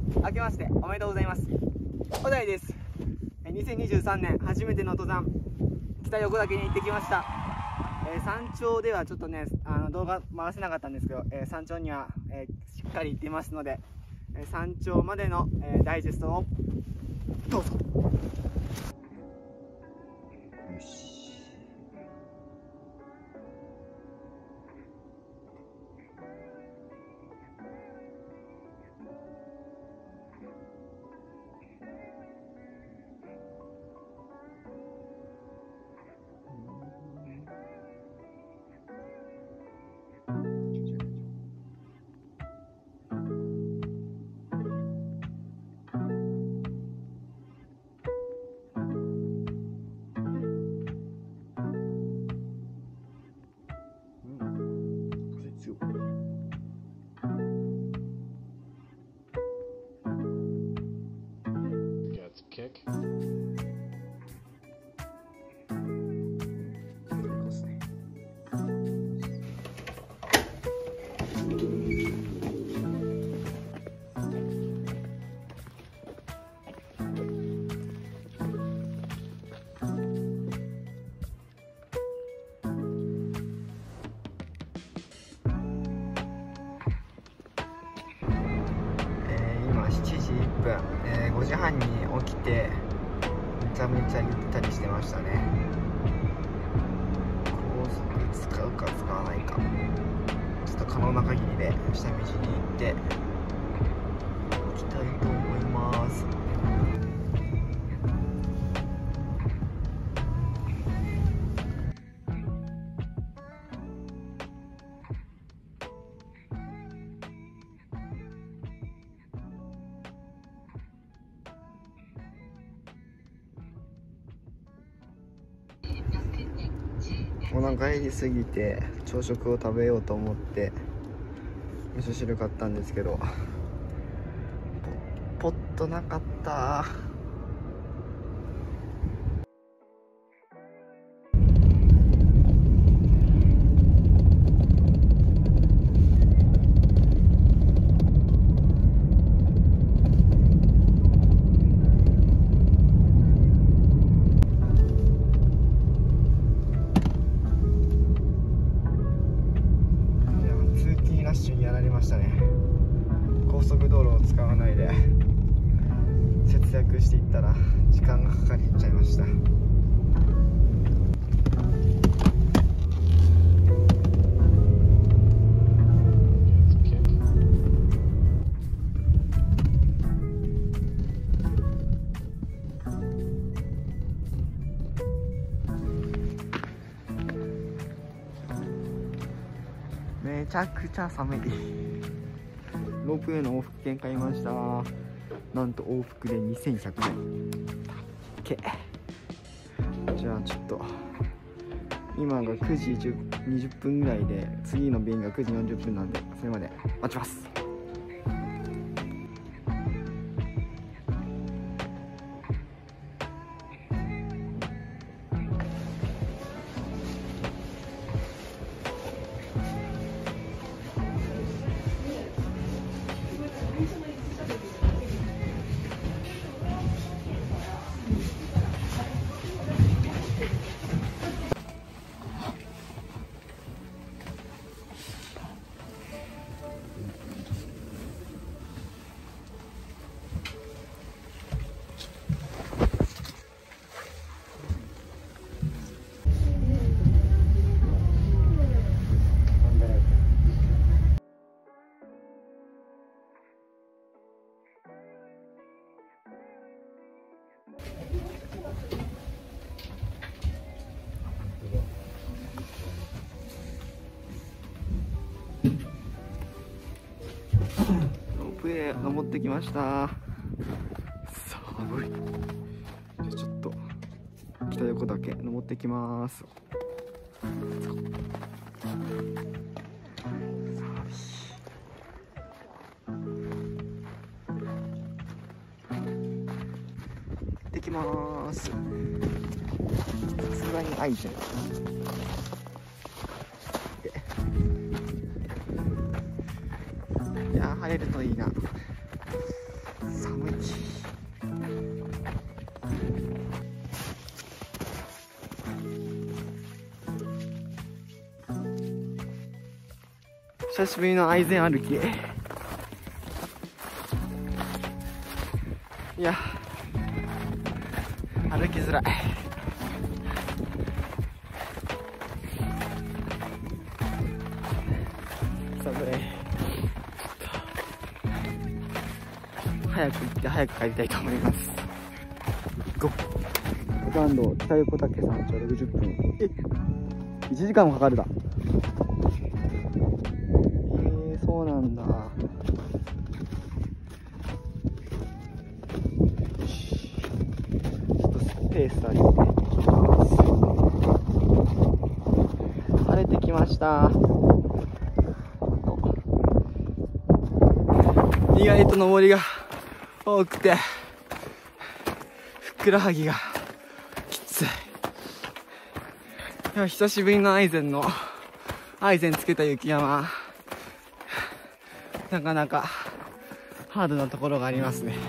明けましておめでとうございます。小田井です。2023年初めての登山、北横岳に行ってきました。山頂ではちょっとね動画回せなかったんですけど、山頂には、しっかり行っていますので、山頂までの、ダイジェストをどうぞ。よし。 Kick. 今7時1分、5時半に起きてめちゃめちゃゆったりしてましたね。高速使うか使わないか、ちょっと可能な限りで下道に行っていきたいと思います。お腹減りすぎて朝食を食べようと思って味噌汁買ったんですけど、ポットなかった。ラッシュにやられましたね。高速道路を使わないで節約していったら時間がかかりちゃいました。めちゃくちゃ寒い。ロープウェイの往復券買いました。なんと往復で2100円。じゃあちょっと今が9時20分ぐらいで、次の便が9時40分なんで、それまで待ちます。ロープウェイ登ってきました。寒い。じゃあちょっと北横岳登ってきます。行ってきます。さすがにアイテム。いやー、晴れるといいな。 寒い。久しぶりの愛禅歩き。いや、歩きづらい。寒い。早く行って早く帰りたいと思います。ゴー。登山道北横岳山頂60分。1時間もかかるだ。そうなんだ。ちょっとスペースあります。晴れてきました。意外と登りが多くてふくらはぎがきつい。いや、久しぶりの愛禅つけた雪山、なかなかハードなところがありますね。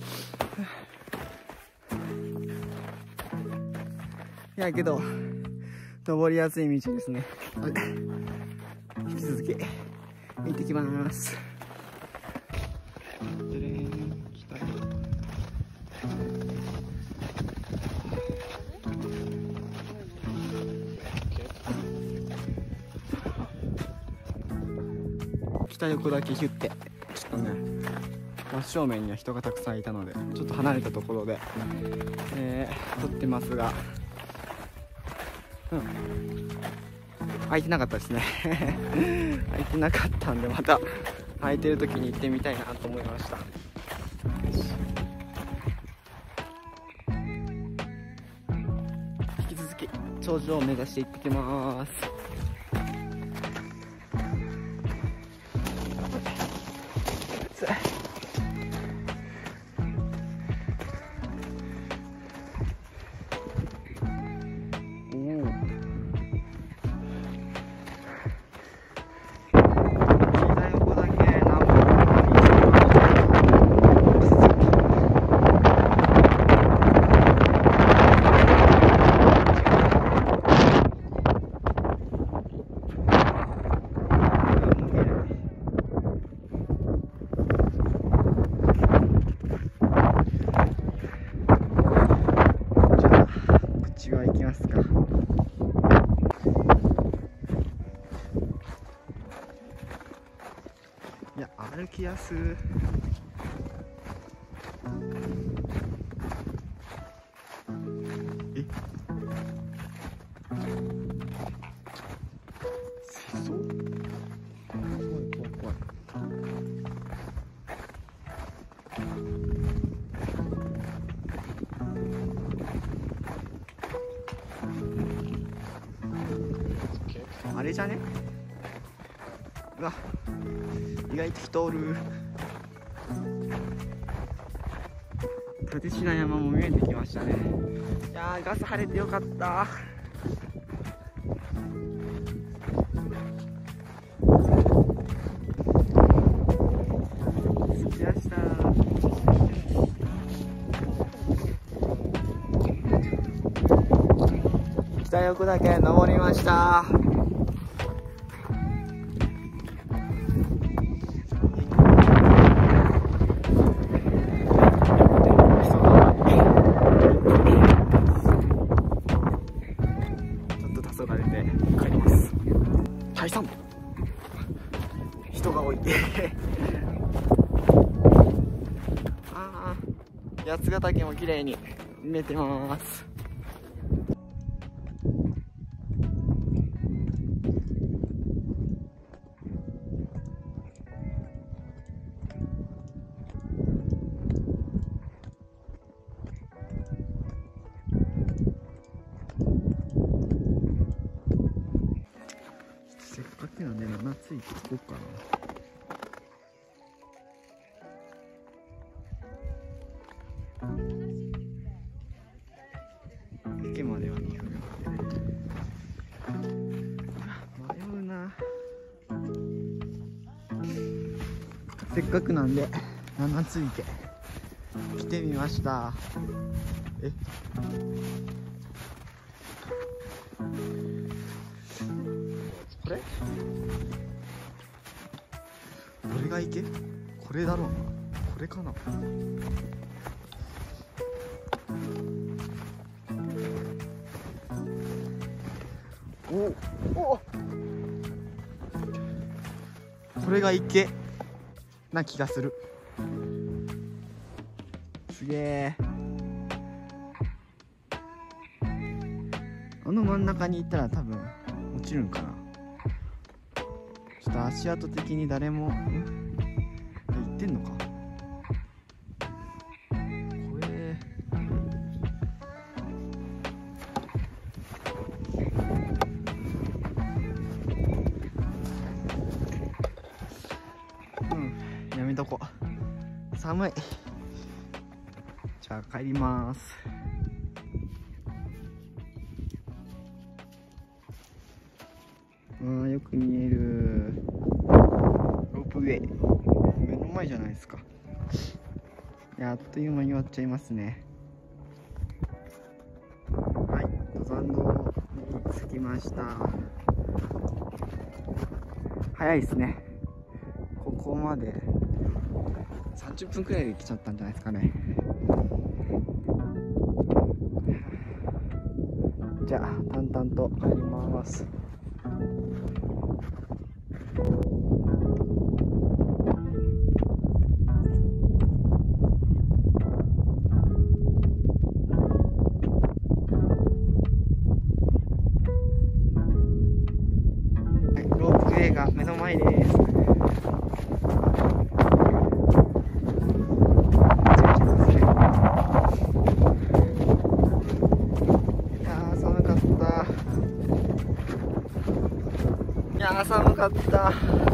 いやけど登りやすい道ですね。引き続き行ってきます。北横岳ヒュッテ、ちょっとね真正面には人がたくさんいたのでちょっと離れたところで、撮ってますが、空いてなかったですね空いてなかったんで、また空いてる時に行ってみたいなと思いました。引き続き頂上を目指して行ってきます。行きますか。いや、歩きやすい。水槽？怖い怖い怖い。あれじゃね？うわ、意外と人おる。立科山も見えてきましたね。いやー、ガス晴れてよかった。着きました。北横岳登りました。解散。人が多いああ、八ヶ岳も綺麗に見えてます。せっかくなんで7ついていこうかな。池までは2分。迷うな。せっかくなんで7ついて来てみました。これが池？これだろうな。これかな。お、これが池な気がする。すげえ。あの真ん中に行ったら多分落ちるんかな。ちょっと足跡的に誰も行ってんのか。これやめとこ。寒い。じゃあ帰ります。よく見えるロープウェイ、目の前じゃないですか。あっという間に終わっちゃいますね。はい、登山道に着きました。早いですね。ここまで30分くらいで来ちゃったんじゃないですかね。じゃあ淡々と帰ります。ロープウェイが目の前です。寒かった。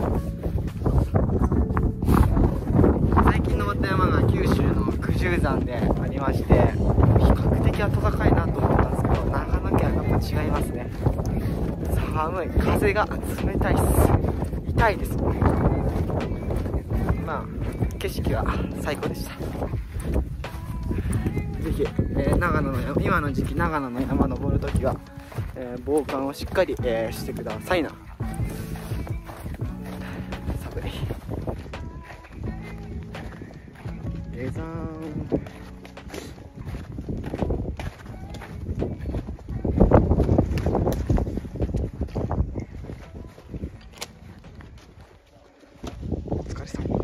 最近登った山が九州の九十山でありまして、比較的暖かいなと思ったんですけど、長野県はやっぱ違いますね。寒い。風が冷たいっす。痛いです。まあ景色は最高でした。ぜひ、今の時期長野の山登るときは、防寒をしっかり、してくださいな。寒い。下山。お疲れ様。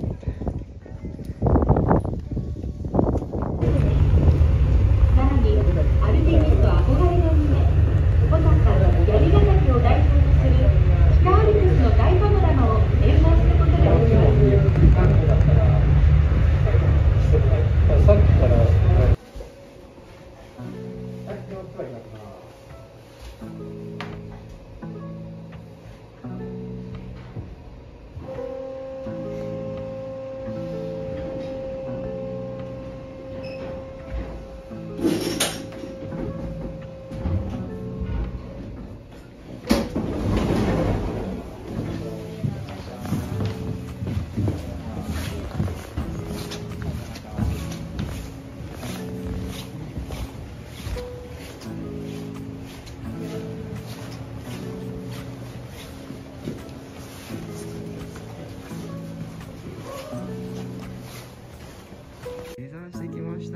下山してきました。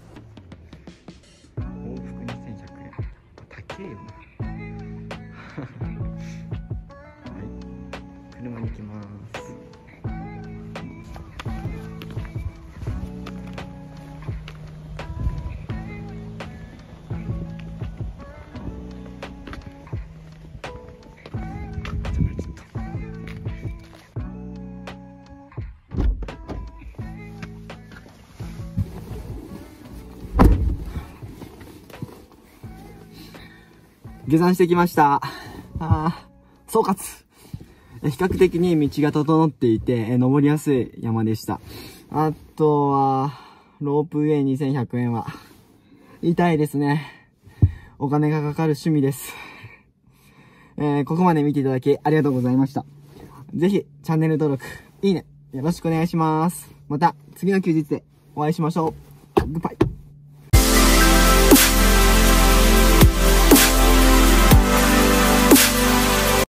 往復2100円。高えよな。はい、車に行きます。下山してきました。総括。比較的に道が整っていて、登りやすい山でした。あとは、ロープウェイ2100円は、痛いですね。お金がかかる趣味です。ここまで見ていただきありがとうございました。ぜひ、チャンネル登録、いいね、よろしくお願いします。また、次の休日でお会いしましょう。 お会いしましょう。グッバイ。